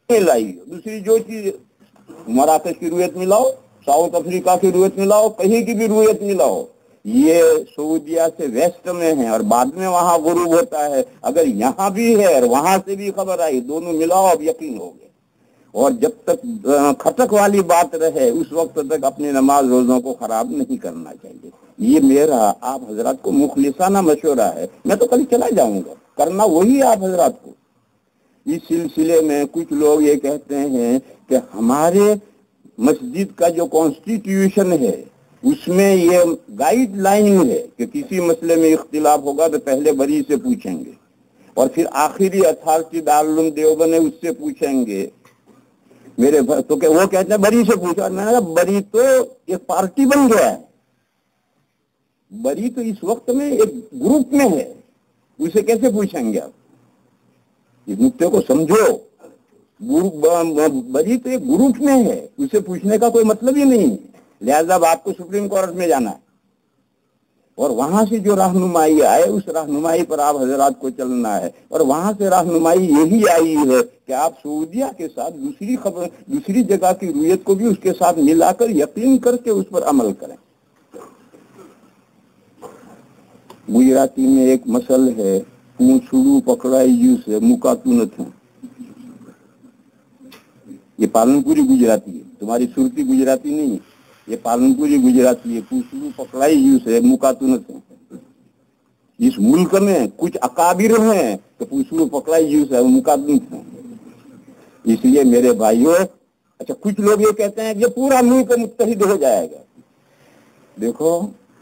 لائی دوسری جو چیز مراکش کی رویت میں لاؤ، ساؤتھ افریقہ کی رویت میں لاؤ، کہیں کی بھی رویت میں لاؤ، یہ سعودیہ سے ویسٹ میں ہے اور بعد میں وہاں غروب ہوتا ہے. اگر یہاں بھی ہے اور وہاں سے بھی خبر آئی، دونوں ملاؤ اب یقین ہو گئے. اور جب تک کھٹک والی بات رہے اس وقت تک اپنی نماز روزوں کو خراب نہیں کرنا چاہیے. یہ میرا آپ حضرات کو مخلصانہ مشورہ ہے. میں تو کل چلا جاؤں گا، کرنا وہی آپ حضرات کو. اس سلسلے میں کچھ لوگ یہ کہتے ہیں کہ ہمارے مسجد کا جو کانسٹیٹیوشن ہے اس میں یہ گائیڈ لائن ہے کہ کسی مسئلے میں اختلاف ہوگا تو پہلے بری سے پوچھیں گے اور پھر آخری اتھارٹی دارالعلوم دیوبند ہے اس سے پوچھیں گے. میرے تو کہ وہ کہتے ہیں بری سے پوچھا. میں نے کہا بری تو ایک پارٹی بن گیا ہے، بری تو اس وقت میں ایک گروپ میں ہے، اسے کیسے پوچھیں گے آپ؟ اس نقطے کو سمجھو. بری تو ایک گروپ میں ہے، اسے پوچھنے کا کوئی مطلب ہی نہیں ہے. لہذا اب آپ کو سپریم کورٹ میں جانا ہے اور وہاں سے جو رہنمائی آئے اس رہنمائی پر آپ حضرات کو چلنا ہے. اور وہاں سے رہنمائی یہی آئی ہے کہ آپ سعودیہ کے ساتھ دوسری جگہ کی رویت کو بھی اس کے ساتھ ملا کر یقین کر کے اس پر عمل کریں. گجراتی میں ایک مسل ہے، پونچھڑو پکڑائی یوں سے مکاتونت ہے. یہ پالن پوری گجراتی ہے، تمہاری صورتی گجراتی نہیں ہے. یہ پالن پوری گجراتی ہے. پونچھڑو پکڑائی یوں سے مکاتونت ہے. اس ملک میں کچھ اکابر ہیں تو پونچھڑو پکڑائی یوں سے مکاتونت ہیں. اس لیے میرے بھائیوں، اچھا کچھ لوگ یہ کہتے ہیں کہ یہ پورا ملک متحد ہو جائے گا. دیکھو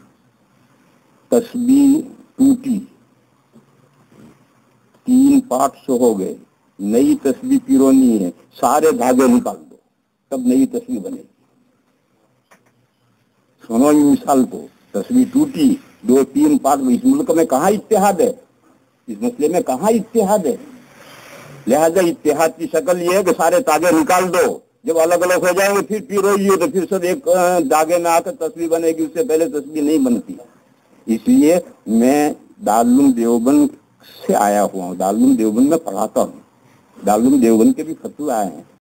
تسبیح ٹوٹی، 3 پارٹس ہو گئے، نئی تسبیح پیرونی ہے، سارے دھاگے نکال دو تب نئی تسبیح بنے گی. سنو یہ مثال کو، تسبیح ٹوٹی 2-3 پارٹ. اس ملک میں کہاں اتحاد ہے؟ اس مسئلے میں کہاں اتحاد ہے؟ لہذا اتحاد کی شکل یہ ہے کہ سارے تاگے نکال دو. جب الگ الگ ہو جائیں گے پھر پیروئیے تو پھر سب ایک داغے میں آ کر تسبیح بنے گی. اس سے پہلے تسبیح نہیں بنتی. اس لیے میں دارالعلوم دیوبند سے آیا ہوا ہوں، دارالعلوم دیوبند میں پڑھاتا ہوں. دارالعلوم دیوبند کے بھی فتوی آئے ہیں